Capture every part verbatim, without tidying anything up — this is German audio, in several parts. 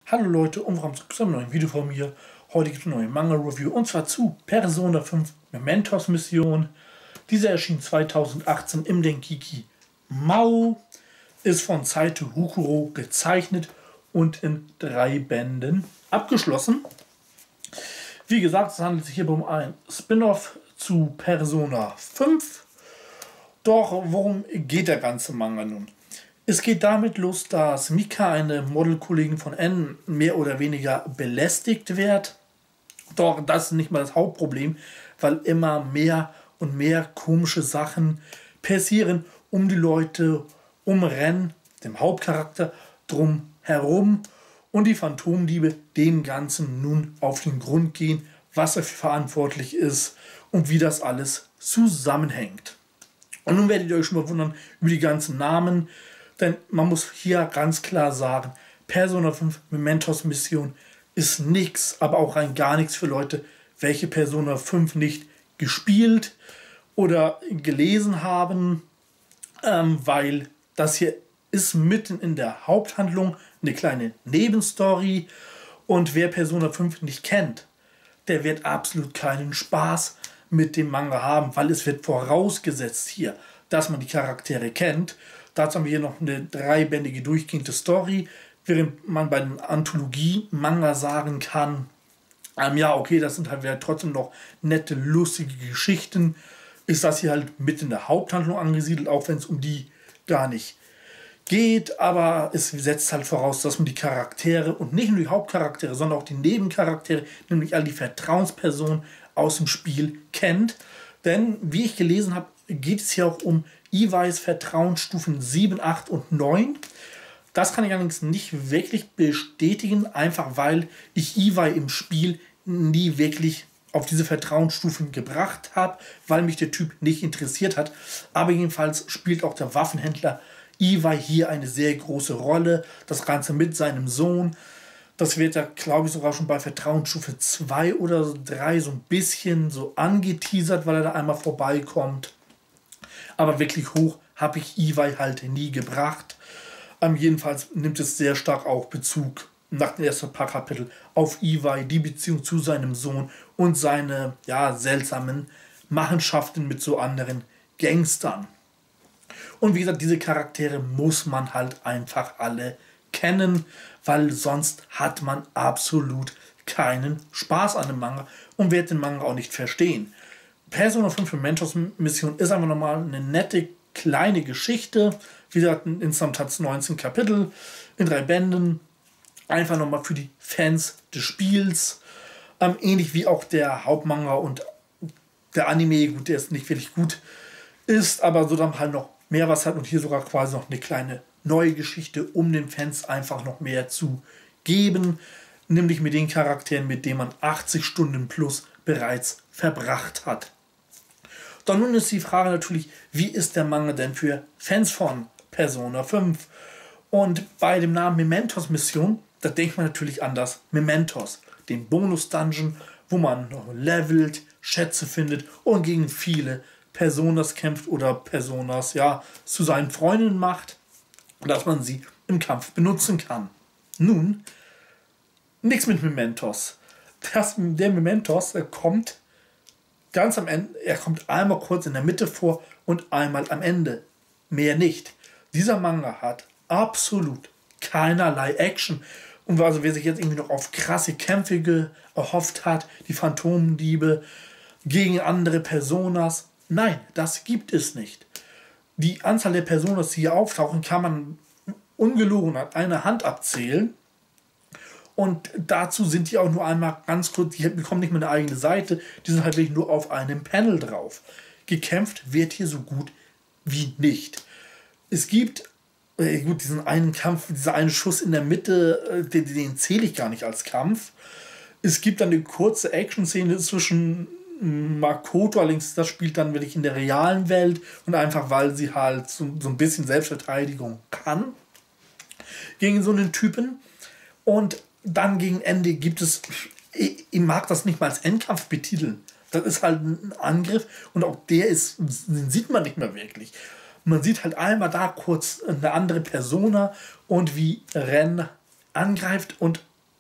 Hallo Leute und willkommen zu einem neuen Video von mir. Heute gibt es eine neue Manga-Review und zwar zu Persona fünf Mementos Mission. Diese erschien zweitausendachtzehn im Dengeki Mao, ist von Saito Hukuro gezeichnet und in drei Bänden abgeschlossen. Wie gesagt, es handelt sich hierbei um ein Spin-off zu Persona fünf. Doch worum geht der ganze Manga nun? Es geht damit los, dass Mika, eine Modelkollegin von N, mehr oder weniger belästigt wird. Doch das ist nicht mal das Hauptproblem, weil immer mehr und mehr komische Sachen passieren um die Leute, um Ren, dem Hauptcharakter, drum herum, und die Phantomdiebe dem Ganzen nun auf den Grund gehen, was dafür verantwortlich ist und wie das alles zusammenhängt. Und nun werdet ihr euch schon mal wundern über die ganzen Namen. Denn man muss hier ganz klar sagen, Persona fünf Mementos Mission ist nichts, aber auch rein gar nichts für Leute, welche Persona fünf nicht gespielt oder gelesen haben, ähm, weil das hier ist mitten in der Haupthandlung eine kleine Nebenstory, und wer Persona fünf nicht kennt, der wird absolut keinen Spaß mit dem Manga haben, weil es wird vorausgesetzt hier, dass man die Charaktere kennt. Dazu haben wir hier noch eine dreibändige durchgehende Story, während man bei den Anthologie-Manga sagen kann, ähm, ja, okay, das sind halt wieder trotzdem noch nette, lustige Geschichten, ist das hier halt mit in der Haupthandlung angesiedelt, auch wenn es um die gar nicht geht, aber es setzt halt voraus, dass man die Charaktere und nicht nur die Hauptcharaktere, sondern auch die Nebencharaktere, nämlich all die Vertrauenspersonen aus dem Spiel kennt. Denn, wie ich gelesen habe, geht es hier auch um Iwais Vertrauensstufen sieben, acht und neun. Das kann ich allerdings nicht wirklich bestätigen, einfach weil ich Iwai im Spiel nie wirklich auf diese Vertrauensstufen gebracht habe, weil mich der Typ nicht interessiert hat. Aber jedenfalls spielt auch der Waffenhändler Iwai hier eine sehr große Rolle. Das Ganze mit seinem Sohn. Das wird ja, glaube ich, sogar schon bei Vertrauensstufe zwei oder drei so ein bisschen so angeteasert, weil er da einmal vorbeikommt. Aber wirklich hoch habe ich Iwai halt nie gebracht. Ähm, jedenfalls nimmt es sehr stark auch Bezug nach den ersten paar Kapitel auf Iwai, die Beziehung zu seinem Sohn und seine ja, seltsamen Machenschaften mit so anderen Gangstern. Und wie gesagt, diese Charaktere muss man halt einfach alle kennen, weil sonst hat man absolut keinen Spaß an dem Manga und wird den Manga auch nicht verstehen. Persona fünf Mementos Mission ist einfach nochmal eine nette kleine Geschichte. Wie gesagt, insgesamt hat es neunzehn Kapitel in drei Bänden. Einfach nochmal für die Fans des Spiels. Ähm, ähnlich wie auch der Hauptmanga und der Anime, gut, der ist nicht wirklich gut ist, aber so dann halt noch mehr was hat und hier sogar quasi noch eine kleine neue Geschichte, um den Fans einfach noch mehr zu geben. Nämlich mit den Charakteren, mit denen man achtzig Stunden plus bereits verbracht hat. Doch nun ist die Frage natürlich, wie ist der Manga denn für Fans von Persona fünf? Und bei dem Namen Mementos Mission, da denkt man natürlich an das Mementos, den Bonus-Dungeon, wo man noch levelt, Schätze findet und gegen viele Personas kämpft oder Personas ja zu seinen Freunden macht, dass man sie im Kampf benutzen kann. Nun, nichts mit Mementos. Das, der Mementos, der kommt ganz am Ende, er kommt einmal kurz in der Mitte vor und einmal am Ende. Mehr nicht. Dieser Manga hat absolut keinerlei Action. Und also wer sich jetzt irgendwie noch auf krasse Kämpfe erhofft hat, die Phantomdiebe gegen andere Personas, nein, das gibt es nicht. Die Anzahl der Personas, die hier auftauchen, kann man ungelogen an einer Hand abzählen. Und dazu sind die auch nur einmal ganz kurz, die bekommen nicht mehr eine eigene Seite, die sind halt wirklich nur auf einem Panel drauf. Gekämpft wird hier so gut wie nicht. Es gibt, äh, gut, diesen einen Kampf, dieser einen Schuss in der Mitte, äh, den, den zähle ich gar nicht als Kampf. Es gibt dann eine kurze Action-Szene zwischen Makoto, allerdings das spielt dann wirklich in der realen Welt und einfach, weil sie halt so, so ein bisschen Selbstverteidigung kann gegen so einen Typen. Und dann gegen Ende gibt es, ich, ich mag das nicht mal als Endkampf betiteln. Das ist halt ein Angriff und auch der ist, den sieht man nicht mehr wirklich. Man sieht halt einmal da kurz eine andere Persona und wie Ren angreift und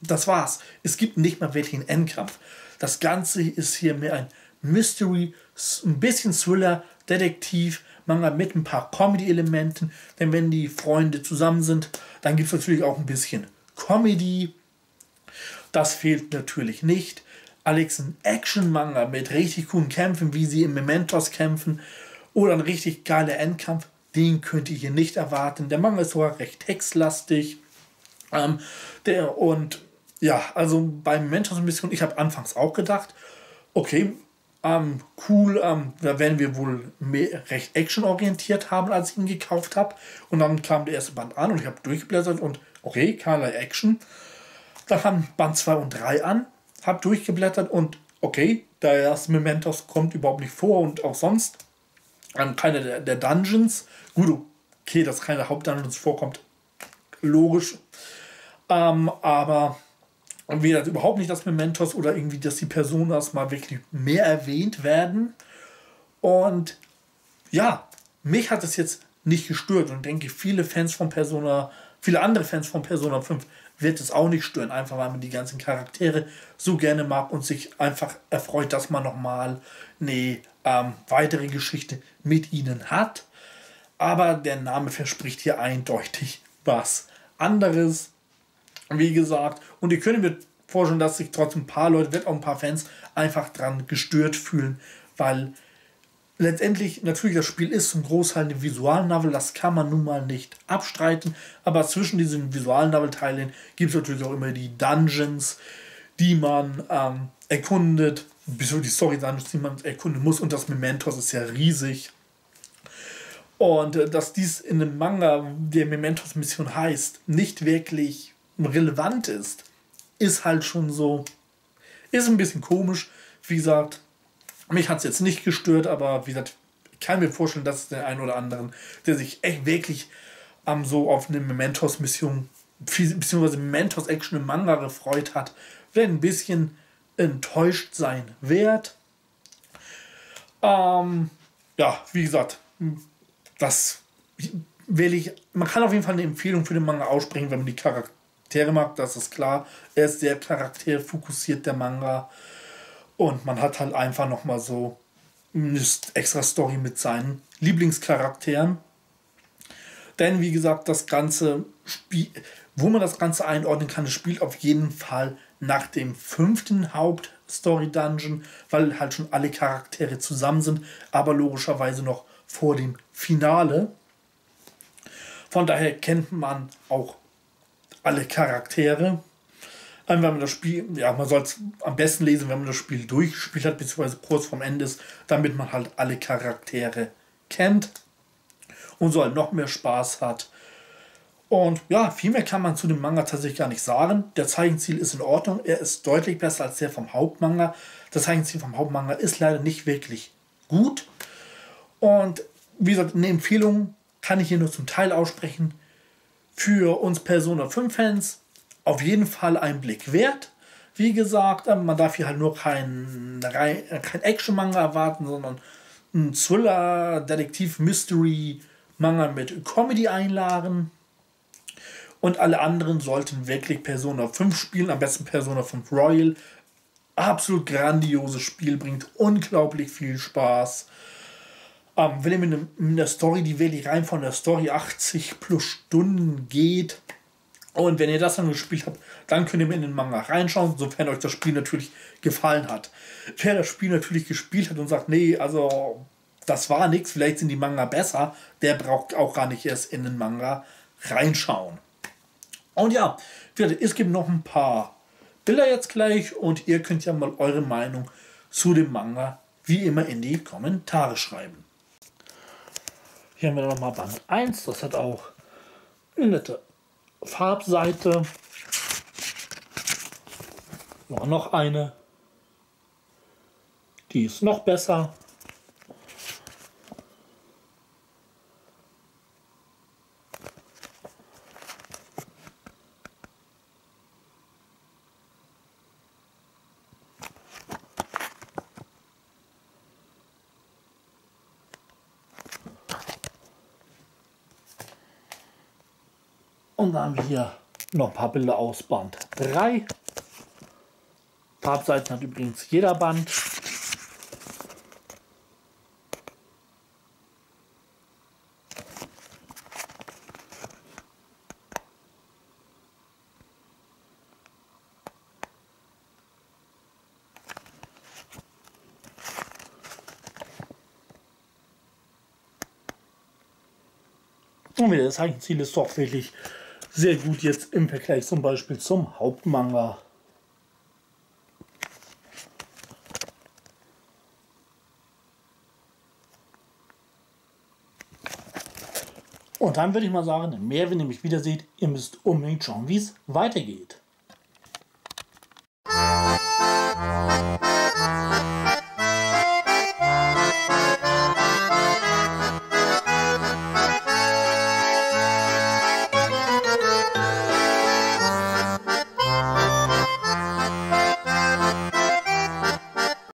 das war's. Es gibt nicht mal wirklich einen Endkampf. Das Ganze ist hier mehr ein Mystery, ein bisschen Thriller, Detektiv, Manga mit ein paar Comedy-Elementen. Denn wenn die Freunde zusammen sind, dann gibt es natürlich auch ein bisschen Comedy. Das fehlt natürlich nicht. Alex, ein Action-Manga mit richtig coolen Kämpfen, wie sie in Mementos kämpfen. Oder ein richtig geiler Endkampf. Den könnt ihr hier nicht erwarten. Der Manga ist sogar recht textlastig. Ähm, der, und ja, also bei Mementos Mission, ich habe anfangs auch gedacht, okay, ähm, cool, ähm, da werden wir wohl mehr, recht actionorientiert haben, als ich ihn gekauft habe. Und dann kam der erste Band an und ich habe durchgeblättert und okay, keinerlei Action. Dann kam Band zwei und drei an, habe durchgeblättert und okay, der erste Mementos kommt überhaupt nicht vor und auch sonst ähm, keine der, der Dungeons. Gut, okay, dass keine Hauptdungeons vorkommt, logisch. Ähm, aber wie gesagt, überhaupt nicht das Mementos oder irgendwie, dass die Personas mal wirklich mehr erwähnt werden. Und ja, mich hat es jetzt nicht gestört und denke, viele Fans von Persona, viele andere Fans von Persona fünf wird es auch nicht stören, einfach weil man die ganzen Charaktere so gerne mag und sich einfach erfreut, dass man nochmal eine ähm, weitere Geschichte mit ihnen hat. Aber der Name verspricht hier eindeutig was anderes. Wie gesagt, und ihr könnt mir vorstellen, dass sich trotzdem ein paar Leute, wird auch ein paar Fans, einfach dran gestört fühlen, weil letztendlich natürlich das Spiel ist zum Großteil eine Visualnovel, das kann man nun mal nicht abstreiten, aber zwischen diesen Visualnovel-Teilen gibt es natürlich auch immer die Dungeons, die man ähm, erkundet, bis die Story-Dungeons, die man erkunden muss, und das Mementos ist ja riesig. Und äh, dass dies in einem Manga, der Mementos-Mission heißt, nicht wirklich relevant ist, ist halt schon so, ist ein bisschen komisch. Wie gesagt, mich hat es jetzt nicht gestört, aber wie gesagt, ich kann mir vorstellen, dass es den einen oder anderen, der sich echt wirklich ähm, so auf eine Mementos-Mission, beziehungsweise Mementos-Action im Manga gefreut hat, der ein bisschen enttäuscht sein wird. Ähm, ja, wie gesagt, das will ich, man kann auf jeden Fall eine Empfehlung für den Manga aussprechen, wenn man die Charaktere mag, das ist klar. Er ist sehr charakterfokussiert, der Manga. Und man hat halt einfach nochmal so eine extra Story mit seinen Lieblingscharakteren. Denn wie gesagt, das ganze Spiel, wo man das Ganze einordnen kann, das spielt auf jeden Fall nach dem fünften Hauptstory-Dungeon, weil halt schon alle Charaktere zusammen sind, aber logischerweise noch vor dem Finale. Von daher kennt man auch alle Charaktere. Wenn man das Spiel, ja, man soll es am besten lesen, wenn man das Spiel durchgespielt hat, beziehungsweise kurz vorm Ende ist, damit man halt alle Charaktere kennt und so halt noch mehr Spaß hat. Und ja, viel mehr kann man zu dem Manga tatsächlich gar nicht sagen. Der Zeichenstil ist in Ordnung, er ist deutlich besser als der vom Hauptmanga. Das Zeichenstil vom Hauptmanga ist leider nicht wirklich gut. Und wie gesagt, eine Empfehlung kann ich hier nur zum Teil aussprechen. Für uns Persona fünf Fans auf jeden Fall ein Blick wert. Wie gesagt, man darf hier halt nur kein, kein Action-Manga erwarten, sondern ein Thriller, Detektiv, Mystery-Manga mit Comedy-Einlagen. Und alle anderen sollten wirklich Persona fünf spielen, am besten Persona fünf Royal. Absolut grandioses Spiel, bringt unglaublich viel Spaß. Ähm, wenn ihr mit, ne, mit der Story, die wirklich rein von der Story achtzig plus Stunden geht, und wenn ihr das dann gespielt habt, dann könnt ihr mir in den Manga reinschauen, sofern euch das Spiel natürlich gefallen hat. Wer das Spiel natürlich gespielt hat und sagt, nee, also das war nichts, vielleicht sind die Manga besser, der braucht auch gar nicht erst in den Manga reinschauen. Und ja, es gibt noch ein paar Bilder jetzt gleich und ihr könnt ja mal eure Meinung zu dem Manga wie immer in die Kommentare schreiben. Hier haben wir nochmal Band eins, das hat auch eine nette Farbseite. Noch, noch eine. Die ist noch besser. Und dann haben wir hier noch ein paar Bilder aus Band drei. Farbseiten hat übrigens jeder Band. Und wieder das Zeichenziel ist doch wirklich sehr gut jetzt im Vergleich zum Beispiel zum Hauptmanga. Und dann würde ich mal sagen, mehr, wenn ihr mich wieder seht, ihr müsst unbedingt schauen, wie es weitergeht.